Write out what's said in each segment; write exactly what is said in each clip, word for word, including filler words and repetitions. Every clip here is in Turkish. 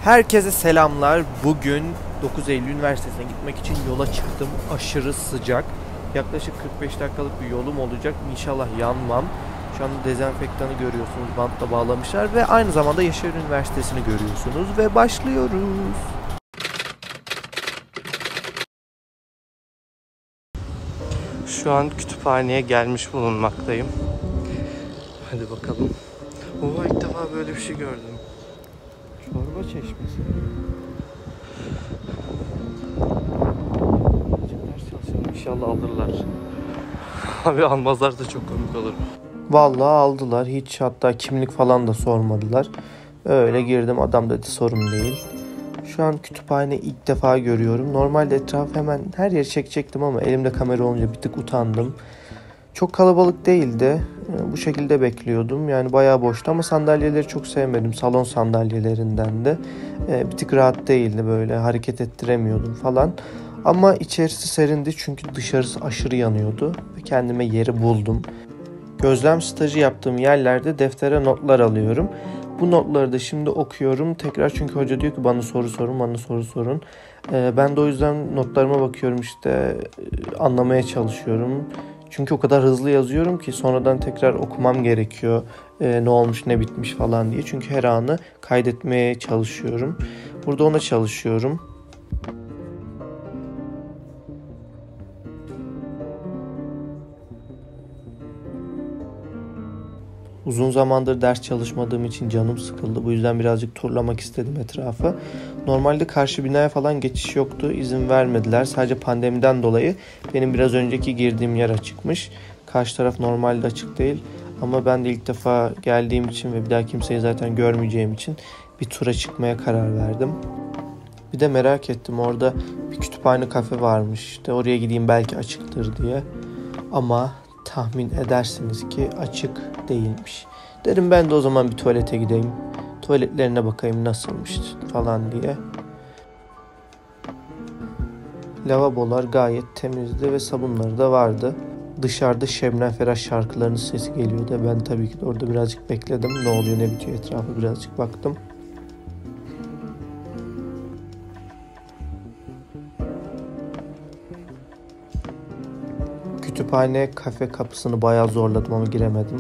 Herkese selamlar. Bugün dokuz Eylül Üniversitesi'ne gitmek için yola çıktım. Aşırı sıcak. Yaklaşık kırk beş dakikalık bir yolum olacak. İnşallah yanmam. Şu anda dezenfektanı görüyorsunuz. Bantla bağlamışlar ve aynı zamanda Yaşar Üniversitesi'ni görüyorsunuz. Ve başlıyoruz. Şu an kütüphaneye gelmiş bulunmaktayım. Hadi bakalım. Oo, ilk defa böyle bir şey gördüm. Çorba çeşmesi. Ders çalışalım, İnşallah alırlar. Abi almazlar da çok komik olur. Vallahi aldılar. Hiç hatta kimlik falan da sormadılar. Öyle girdim. Adam dedi sorun değil. Şu an kütüphane ilk defa görüyorum. Normalde etrafı hemen her yeri çekecektim ama elimde kamera olunca bir tık utandım. Çok kalabalık değildi. Bu şekilde bekliyordum. Yani bayağı boştu ama sandalyeleri çok sevmedim. Salon sandalyelerinden de. Bir tık rahat değildi böyle. Hareket ettiremiyordum falan. Ama içerisi serindi çünkü dışarısı aşırı yanıyordu. Ve kendime yeri buldum. Gözlem stajı yaptığım yerlerde deftere notlar alıyorum. Bu notları da şimdi okuyorum. Tekrar çünkü hoca diyor ki bana soru sorun, bana soru sorun. Ben de o yüzden notlarıma bakıyorum işte. Anlamaya çalışıyorum. Çünkü o kadar hızlı yazıyorum ki sonradan tekrar okumam gerekiyor. Ee, ne olmuş ne bitmiş falan diye. Çünkü her anı kaydetmeye çalışıyorum. Burada ona çalışıyorum. Uzun zamandır ders çalışmadığım için canım sıkıldı. Bu yüzden birazcık turlamak istedim etrafı. Normalde karşı binaya falan geçiş yoktu. İzin vermediler. Sadece pandemiden dolayı benim biraz önceki girdiğim yer açıkmış. Karşı taraf normalde açık değil. Ama ben de ilk defa geldiğim için ve bir daha kimseyi zaten görmeyeceğim için bir tura çıkmaya karar verdim. Bir de merak ettim. Orada bir kütüphane kafe varmış. İşte oraya gideyim belki açıktır diye. Ama tahmin edersiniz ki açık değilmiş. Dedim ben de o zaman bir tuvalete gideyim. Tuvaletlerine bakayım nasılmış falan diye. Lavabolar gayet temizdi ve sabunları da vardı. Dışarıda Şebnem Ferah şarkılarının sesi geliyordu. Ben tabii ki de orada birazcık bekledim. Ne oluyor ne bitiyor etrafa birazcık baktım. Kütüphane kafe kapısını bayağı zorladım ama giremedim.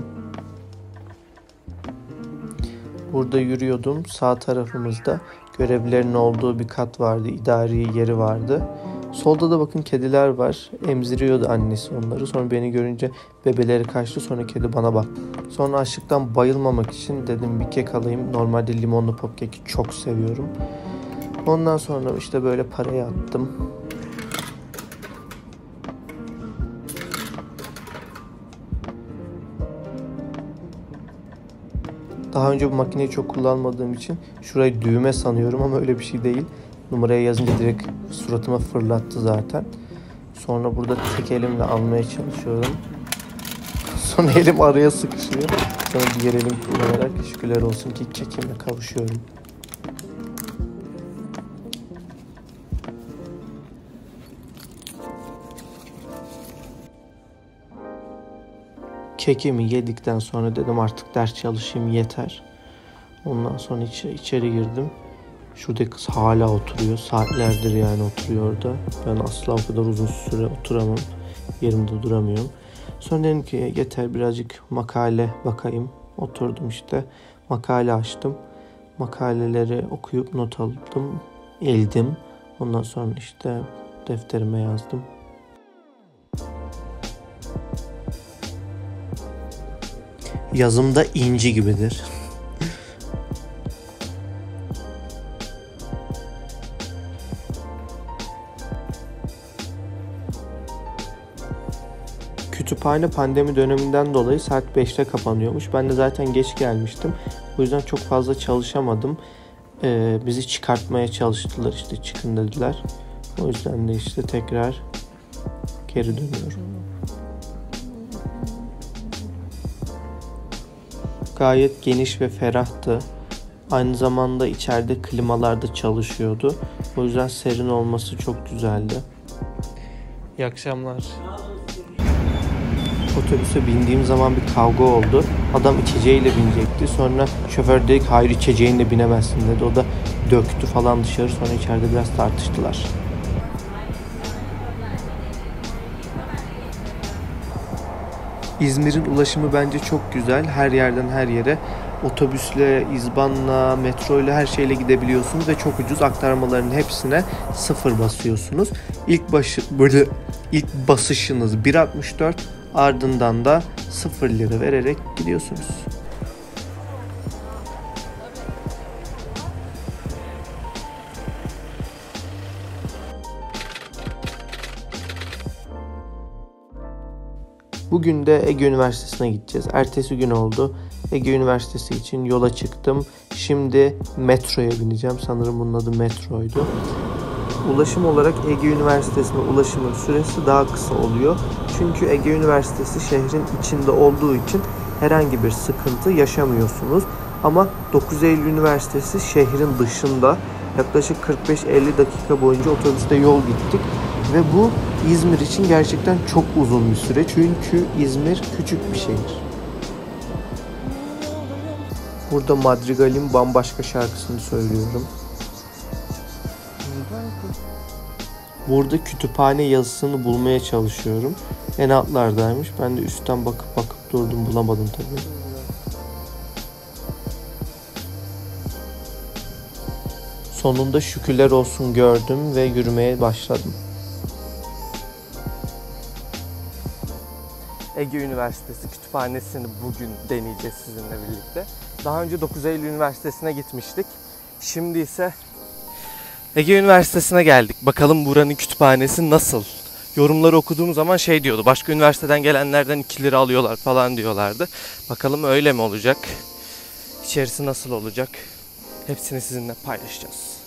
Burada yürüyordum. Sağ tarafımızda görevlilerin olduğu bir kat vardı. İdari yeri vardı. Solda da bakın kediler var. Emziriyordu annesi onları. Sonra beni görünce bebeleri kaçtı. Sonra kedi bana baktı. Sonra açlıktan bayılmamak için dedim bir kek alayım. Normalde limonlu pop keki çok seviyorum. Ondan sonra işte böyle parayı attım. Daha önce bu makineyi çok kullanmadığım için şurayı düğme sanıyorum ama öyle bir şey değil. Numaraya yazınca direkt suratıma fırlattı zaten. Sonra burada tek elimle almaya çalışıyorum. Sonra elim araya sıkışıyor. Sonra diğer elim kullanarak şükürler olsun ki kekimle kavuşuyorum. Kekimi yedikten sonra dedim artık ders çalışayım yeter. Ondan sonra içeri, içeri girdim. Şuradaki kız hala oturuyor. Saatlerdir yani oturuyor orada. Ben asla o kadar uzun süre oturamam. Yerimde duramıyorum. Sonra dedim ki yeter birazcık makale bakayım. Oturdum işte. Makale açtım. Makaleleri okuyup not aldım. Eldim. Ondan sonra işte defterime yazdım. Yazımda inci gibidir. Kütüphane pandemi döneminden dolayı saat beşte kapanıyormuş. Ben de zaten geç gelmiştim. O yüzden çok fazla çalışamadım. Ee, bizi çıkartmaya çalıştılar işte çıkın dediler. O yüzden de işte tekrar geri dönüyorum. Gayet geniş ve ferahtı. Aynı zamanda içeride klimalar da çalışıyordu. O yüzden serin olması çok güzeldi. İyi akşamlar. Otobüse bindiğim zaman bir kavga oldu. Adam içeceğiyle binecekti. Sonra şoför dedi ki hayır içeceğinle binemezsin dedi. O da döktü falan dışarı. Sonra içeride biraz tartıştılar. İzmir'in ulaşımı bence çok güzel. Her yerden her yere otobüsle, izbanla, metroyla her şeyle gidebiliyorsunuz ve çok ucuz. Aktarmaların hepsine sıfır basıyorsunuz. İlk başı böyle ilk basışınız bir altmış dört, ardından da sıfır lira vererek gidiyorsunuz. Bugün de Ege Üniversitesi'ne gideceğiz. Ertesi gün oldu. Ege Üniversitesi için yola çıktım. Şimdi metroya bineceğim. Sanırım bunun adı metroydu. Ulaşım olarak Ege Üniversitesi'ne ulaşımın süresi daha kısa oluyor. Çünkü Ege Üniversitesi şehrin içinde olduğu için herhangi bir sıkıntı yaşamıyorsunuz. Ama dokuz Eylül Üniversitesi şehrin dışında. Yaklaşık kırk beş elli dakika boyunca otobüste yol gittik. Ve bu İzmir için gerçekten çok uzun bir süre. Çünkü İzmir küçük bir şehir. Burada Madrigal'in Bambaşka şarkısını söylüyorum. Burada kütüphane yazısını bulmaya çalışıyorum. En altlardaymış. Ben de üstten bakıp bakıp durdum. Bulamadım tabii. Sonunda şükürler olsun gördüm ve yürümeye başladım. Ege Üniversitesi Kütüphanesi'ni bugün deneyeceğiz sizinle birlikte. Daha önce dokuz Eylül Üniversitesi'ne gitmiştik. Şimdi ise Ege Üniversitesi'ne geldik. Bakalım buranın kütüphanesi nasıl? Yorumları okuduğum zaman şey diyordu. Başka üniversiteden gelenlerden iki lira alıyorlar falan diyorlardı. Bakalım öyle mi olacak? İçerisi nasıl olacak? Hepsini sizinle paylaşacağız.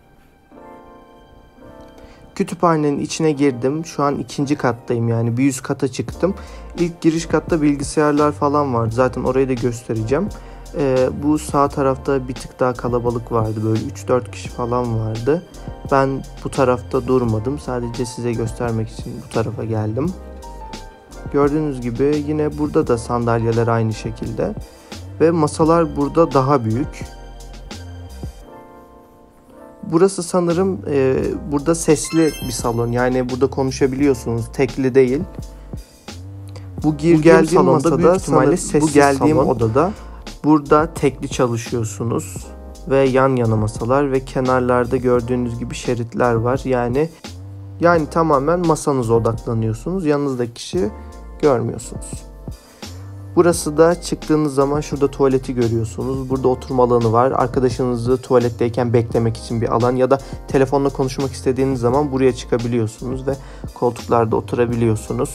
Kütüphanenin içine girdim. Şu an ikinci kattayım, yani bir üst kata çıktım. İlk giriş katta bilgisayarlar falan vardı. Zaten orayı da göstereceğim. Ee, bu sağ tarafta bir tık daha kalabalık vardı. Böyle üç dört kişi falan vardı. Ben bu tarafta durmadım. Sadece size göstermek için bu tarafa geldim. Gördüğünüz gibi yine burada da sandalyeler aynı şekilde. Ve masalar burada daha büyük. Burası sanırım e, burada sesli bir salon. Yani burada konuşabiliyorsunuz. Tekli değil. Bu girdiğim salonda büyük ihtimalle sessiz bu geldiğim salon. Odada burada tekli çalışıyorsunuz. Ve yan yana masalar ve kenarlarda gördüğünüz gibi şeritler var. Yani yani tamamen masanıza odaklanıyorsunuz. Yanınızdaki kişi görmüyorsunuz. Burası da çıktığınız zaman şurada tuvaleti görüyorsunuz. Burada oturma alanı var. Arkadaşınızı tuvaletteyken beklemek için bir alan ya da telefonla konuşmak istediğiniz zaman buraya çıkabiliyorsunuz ve koltuklarda oturabiliyorsunuz.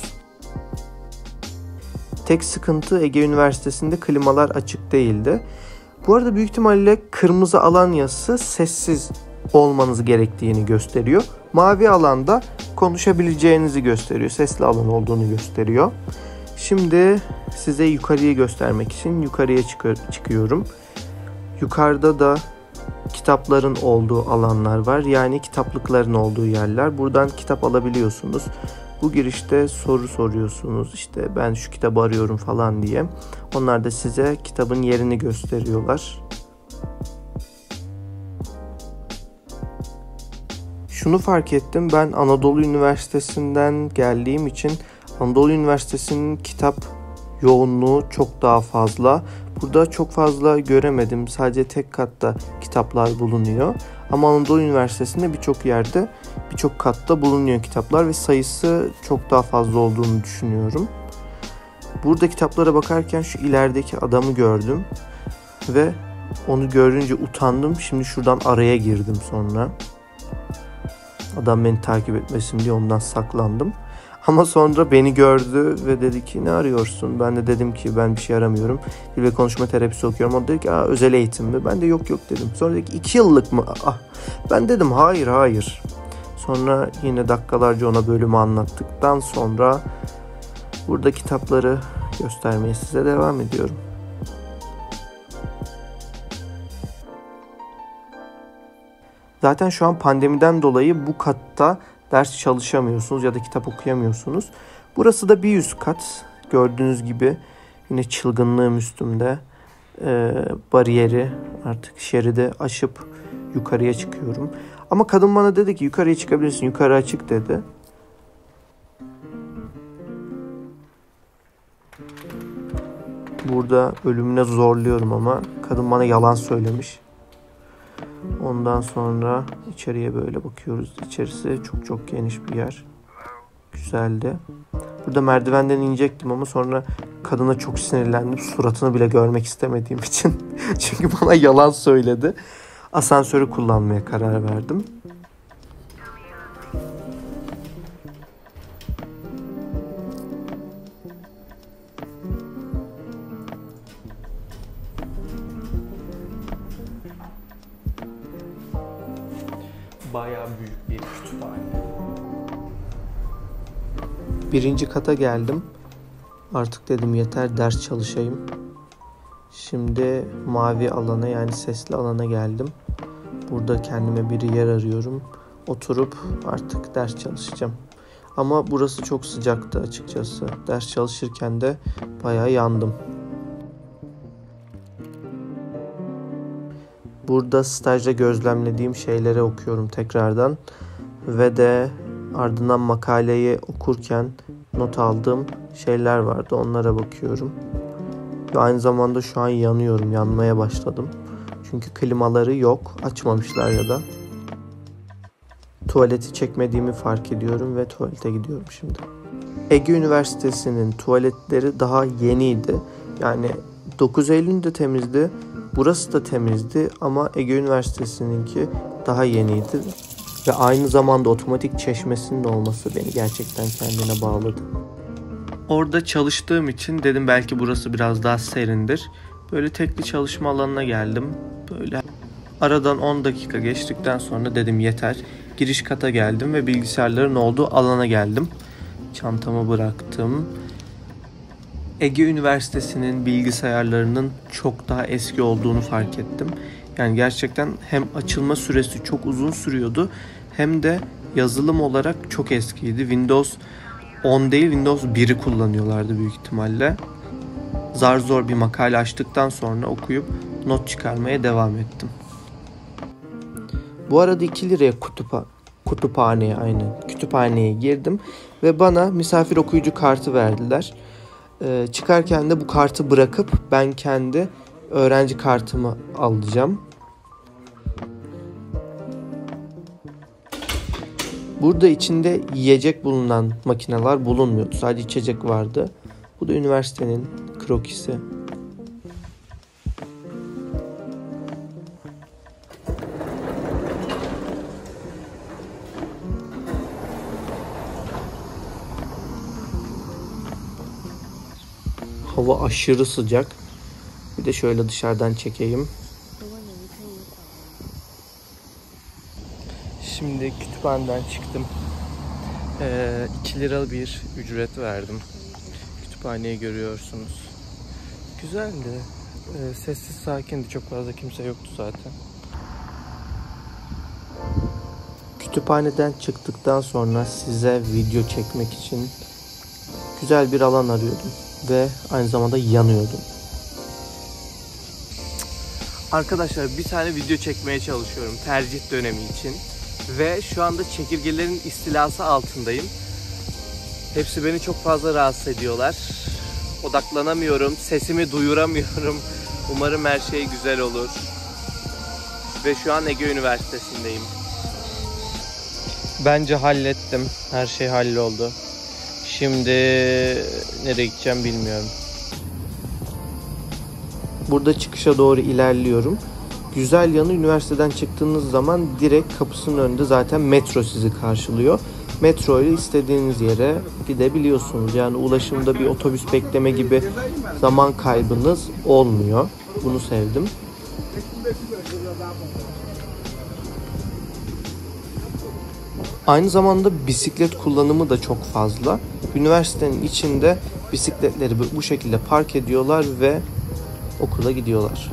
Tek sıkıntı Ege Üniversitesi'nde klimalar açık değildi. Bu arada büyük ihtimalle kırmızı alan yazısı sessiz olmanız gerektiğini gösteriyor. Mavi alanda konuşabileceğinizi gösteriyor. Sesli alan olduğunu gösteriyor. Şimdi size yukarıyı göstermek için yukarıya çık- çıkıyorum. Yukarıda da kitapların olduğu alanlar var. Yani kitaplıkların olduğu yerler. Buradan kitap alabiliyorsunuz. Bu girişte soru soruyorsunuz. İşte ben şu kitabı arıyorum falan diye. Onlar da size kitabın yerini gösteriyorlar. Şunu fark ettim. Ben Anadolu Üniversitesi'nden geldiğim için Anadolu Üniversitesi'nin kitap yoğunluğu çok daha fazla. Burada çok fazla göremedim. Sadece tek katta kitaplar bulunuyor. Ama Anadolu Üniversitesi'nde birçok yerde, birçok katta bulunuyor kitaplar ve sayısı çok daha fazla olduğunu düşünüyorum. Burada kitaplara bakarken şu ilerideki adamı gördüm ve onu görünce utandım. Şimdi şuradan araya girdim sonra. Adam beni takip etmesin diye ondan saklandım. Ama sonra beni gördü ve dedi ki ne arıyorsun? Ben de dedim ki ben bir şey aramıyorum. Dil ve konuşma terapisi okuyorum. O dedi ki Aa, özel eğitim mi? Ben de yok yok dedim. Sonra dedi ki iki yıllık mı? Ah. Ben dedim hayır hayır. Sonra yine dakikalarca ona bölümü anlattıktan sonra burada kitapları göstermeye size devam ediyorum. Zaten şu an pandemiden dolayı bu katta ders çalışamıyorsunuz ya da kitap okuyamıyorsunuz. Burası da bir üst kat. Gördüğünüz gibi yine çılgınlığım üstümde. Ee, bariyeri artık şeridi aşıp yukarıya çıkıyorum. Ama kadın bana dedi ki yukarıya çıkabilirsin, yukarı açık dedi. Burada ölümüne zorluyorum ama kadın bana yalan söylemiş. Ondan sonra içeriye böyle bakıyoruz. İçerisi çok çok geniş bir yer. Güzeldi. Burada merdivenden inecektim ama sonra kadına çok sinirlendim. Suratını bile görmek istemediğim için. Çünkü bana yalan söyledi. Asansörü kullanmaya karar verdim. Bayağı büyük bir kütüphane. Birinci kata geldim. Artık dedim yeter, ders çalışayım. Şimdi mavi alana, yani sesli alana geldim. Burada kendime bir yer arıyorum. Oturup artık ders çalışacağım. Ama burası çok sıcaktı açıkçası. Ders çalışırken de bayağı yandım. Burada stajda gözlemlediğim şeyleri okuyorum tekrardan. Ve de ardından makaleyi okurken not aldığım şeyler vardı. Onlara bakıyorum. Ve aynı zamanda şu an yanıyorum. Yanmaya başladım. Çünkü klimaları yok. Açmamışlar ya da. Tuvaleti çekmediğimi fark ediyorum ve tuvalete gidiyorum şimdi. Ege Üniversitesi'nin tuvaletleri daha yeniydi. Yani dokuz Eylül'de temizdi. Burası da temizdi ama Ege Üniversitesi'ninki daha yeniydi. Ve aynı zamanda otomatik çeşmesinin olması beni gerçekten kendine bağladı. Orada çalıştığım için dedim belki burası biraz daha serindir. Böyle tekli çalışma alanına geldim. Böyle aradan on dakika geçtikten sonra dedim yeter. Giriş kata geldim ve bilgisayarların olduğu alana geldim. Çantamı bıraktım. Ege Üniversitesi'nin bilgisayarlarının çok daha eski olduğunu fark ettim. Yani gerçekten hem açılma süresi çok uzun sürüyordu hem de yazılım olarak çok eskiydi. Windows on değil, Windows bir'i kullanıyorlardı büyük ihtimalle. Zar zor bir makale açtıktan sonra okuyup not çıkarmaya devam ettim. Bu arada iki liraya kutupa, kütüphaneye aynen kütüphaneye girdim ve bana misafir okuyucu kartı verdiler. Ee, çıkarken de bu kartı bırakıp ben kendi öğrenci kartımı alacağım. Burada içinde yiyecek bulunan makineler bulunmuyordu. Sadece içecek vardı. Bu da üniversitenin krokisi. Hava aşırı sıcak. Bir de şöyle dışarıdan çekeyim. Şimdi kütüphaneden çıktım. Ee, iki lira bir ücret verdim. Kütüphaneyi görüyorsunuz. Güzeldi. Ee, sessiz sakindi. Çok fazla kimse yoktu zaten. Kütüphaneden çıktıktan sonra size video çekmek için güzel bir alan arıyordum. Ve aynı zamanda yanıyordum. Arkadaşlar bir tane video çekmeye çalışıyorum tercih dönemi için. Ve şu anda çekirgelerin istilası altındayım. Hepsi beni çok fazla rahatsız ediyorlar. Odaklanamıyorum, sesimi duyuramıyorum. Umarım her şey güzel olur. Ve şu an Ege Üniversitesi'ndeyim. Bence hallettim. Her şey halloldu. Şimdi nereye gideceğim bilmiyorum. Burada çıkışa doğru ilerliyorum. Güzel yanı üniversiteden çıktığınız zaman direkt kapısının önünde zaten metro sizi karşılıyor. Metro ile istediğiniz yere gidebiliyorsunuz. Yani ulaşımda bir otobüs bekleme gibi zaman kaybınız olmuyor. Bunu sevdim. Aynı zamanda bisiklet kullanımı da çok fazla. Üniversitenin içinde bisikletleri bu şekilde park ediyorlar ve okula gidiyorlar.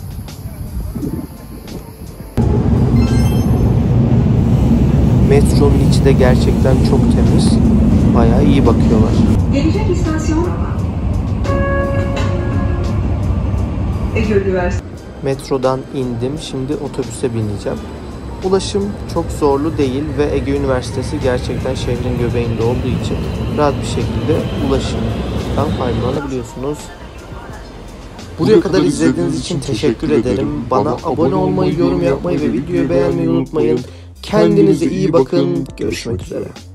Metronun içi de gerçekten çok temiz. Bayağı iyi bakıyorlar. Gelecek istasyon Ege Üniversitesi. Metrodan indim. Şimdi otobüse bineceğim. Ulaşım çok zorlu değil ve Ege Üniversitesi gerçekten şehrin göbeğinde olduğu için rahat bir şekilde ulaşımdan faydalanabiliyorsunuz. Buraya kadar izlediğiniz için teşekkür ederim. Bana abone olmayı, yorum yapmayı ve videoyu beğenmeyi unutmayın. Kendinize iyi bakın. Görüşmek üzere.